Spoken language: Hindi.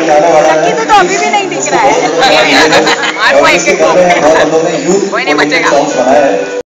लकी तो अभी भी नहीं दिख रहा है। कोई नहीं बचेगा।